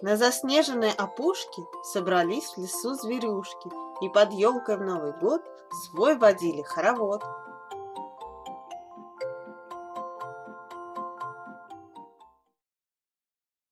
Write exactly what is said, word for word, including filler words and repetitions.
На заснеженной опушке собрались в лесу зверюшки и под елкой в Новый год свой водили хоровод.